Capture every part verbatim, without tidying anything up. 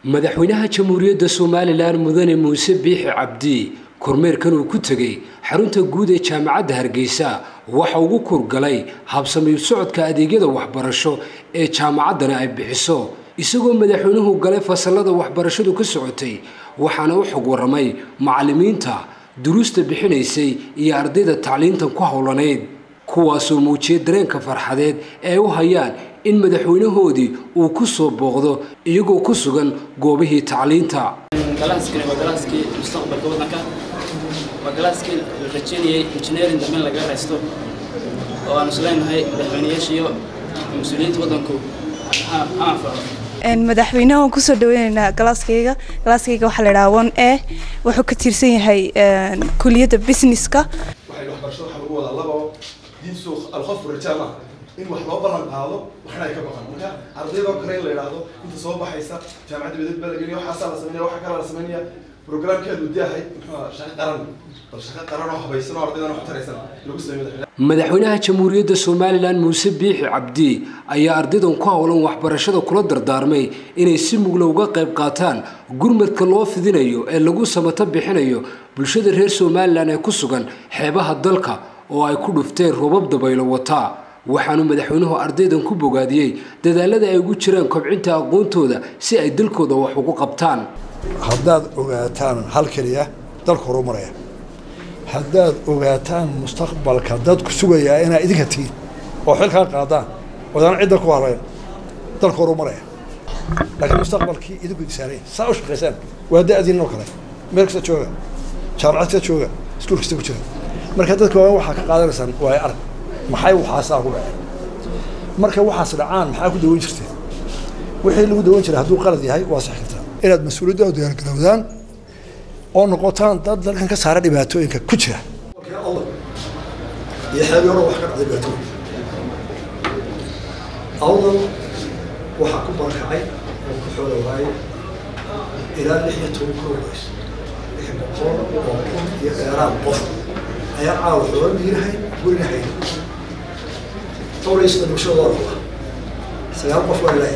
madaxweynaha jamhuuriyadda Soomaaliland mudane Muuse Biixi Cabdi kormeerkan uu ku tagay xarunta guud ee jaamacadda Hargeysa waxa uu ku kurgalay habsami socodka adeegyada waxbarasho ee jaamacaddana ay bixiso isagoo madaxweynuhu galay fasalada waxbarashadu ka socotay waxaana uu xog waramay macallimiinta duruusta bixinaysay iyo ardayda tacliintan ku hawlaneed kuwaasoo muujiyay dareenka farxadeed ee u hayaan in madaxweynahoodii uu ku soo booqdo iyagoo ku sugan goobihii tacliinta galaaskani waa galaaskii mustaqbalka waddanka waa galaaskii la rajaynayay engineering dambe laga haysto oo aan isleenahay madaxweynayaasha iyo mas'uuliyiinta waddanku aan faro madaxweynaha ku soo dhaweynaa galaaskayga galaaskayga waxa la yiraahdaa one A wuxuu ka tirsan yahay kulliyadda businesska waxay waxbarashada waxa lagu wadaa labo diin suuq alkhawf rajaa in wax loo balan qaado waxna ay ka baqan marka ardayda kale la yiraahdo inta soo baxaysa jaamacadda bedel balageliyo waxa la sameeyaa waxa kale la sameeyaa programkeedu diyahay shaqo qaran shaqo qaran oo habaysan oo ardaydan wax taraysan lagu sameeyo madaxweynaha jamhuuriyadda Soomaaliland Muuse Biixi Cabdi ayaa ardaydan ku hawlan waxbarashada kula dardaarmay inay si mugla uga qayb qaataan gurmadka loo fidinayo ee lagu samata bixinayo bulshada reer Soomaaliland ee ku sugan xeebaha dalka oo ay ku dhufteen roobab dabaylo wata waxaanu madaxweynuhu ardaydan ku bogaadiyay dadaalada ay ugu jiraan kobcinta aqoontooda si ay dalkooda wax ugu qabtaan haddaad ogaataan hal kaliya dalka horumaraya haddaad ogaataan mustaqbalka dadku sugaya inay idinka tiin oo xilka qaadaan wadaan cidda ku harayn dalka horumaraya laakiin mustaqbalkii idinku disaareen saa u shaqeysaan waa da'diin oo kale meel kasta jooga jaamacad kasta jooga iskuul kasta ku jira marka dadku waxa ka qaadanaysaan waa arag maxay waxaasaa ku dhacay marka waxaas dhacaan maxaa ku daweyn jirtay wixii lagu daweyn jiray hadduu qalad yahay waa sax kartaa inaad mas'uuliyadda u diyaar garowdaan oo noqotaan dad dalkan ka saara dhibaatooyinka ku jira iyo xeebyaro wax ka dhacday dhibaatooyin awdal waxaa ku barakacay oo ku xoola waayey ilaa lix iyo toban kun oo qoys lix boqol oo kun iyo dheeraad qof ayaa caawa xoola dhiirahay guriga hay طوريس المشروع والله سيارة قفوا إليه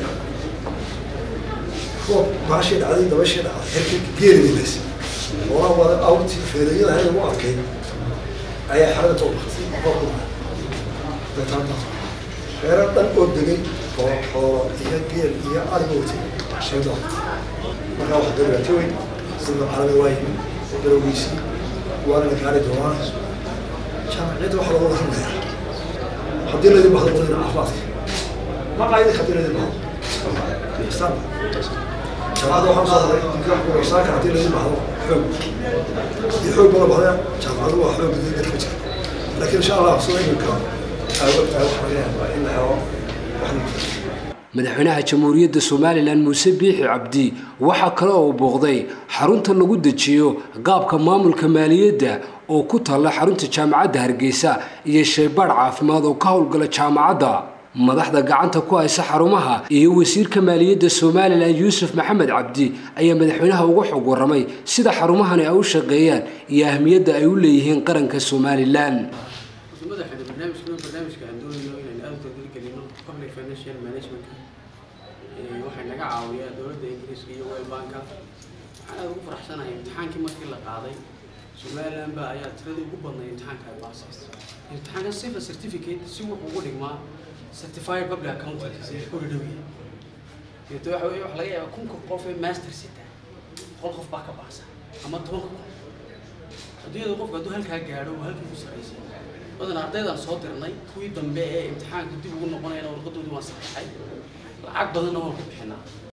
هو ماشي العديد ماشي هيك كبير بالناس وراه هذا أوت في ذي هذا مو أكيد أي حاجة توقف أقول ده تمام غير تنقل دقيق هو هي كبير هي أربعتي شيء ده مرة واحدة دلوقتي سنة على وايد ودلوقتي وأنا كاري دوام كان عيد واحد والله خمسة حدين الذي بحضر قلنا عفاظ ما قاعد يخدين الذي بحضر استنى كان هذا وحنا صار يمكن ورساك حدين الذي بحضر حب يحب ولا بحضر كان هذا هو حب الذي بحضر لكن إن شاء الله صلي بالكام أوقات أو حاجة إلا هو madaxweynaha jamhuuriyadda Soomaaliland Muuse Biixi Cabdi waxa kale oo booqday xarunta lagu dejiyo qaabka maamulka maaliyadda oo ku taala xarunta jaamacadda Hargeysa iyo shaybaar caafimaad oo ka howlgala jaamacadda madaxda gacanta ku haysa xarumaha iyo wasiirka maaliyadda Soomaaliland Yuusuf Maxamed Cabdi ayaa madaxweynaha ugu xog waramay sida xarumahani ay u shaqeeyaan iyo ahmiyadda ay u leeyihiin qaranka Soomaaliland madaxda barnaamijkan barnaamijka aan doonayo inaan aad u taageerino public financial management waxay naga caawiyaa dawladda Ingiriiska iyo World Bank waxaan ugu faraxsanahay imtixaankii markii la qaaday Soomaaliland ba ayaa tirada ugu badnay imtixaanka ay baasayso imtixaanka civil certificate si wuxuu ugu dhigmaa certified public accountant oo dhawiye iyo waxa weeye wax laga yaabaa kun qof ee master sita qol qof baa ka baasa ama toban qof haddii qofku hadduu halkaa gaadho halkii ku sarreysay badan ardaydan soo dirnay kuwii dambe ee imtixaanka dib ugu noqonayna warqadoodu waan saxay lacag badan oo ku bixinaa